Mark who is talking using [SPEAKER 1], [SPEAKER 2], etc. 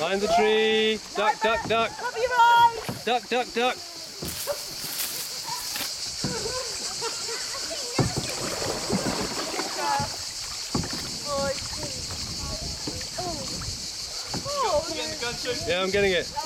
[SPEAKER 1] Find the tree. Duck, duck, duck.
[SPEAKER 2] Cover your eyes.
[SPEAKER 1] Duck, duck, duck. Yeah, I'm getting it.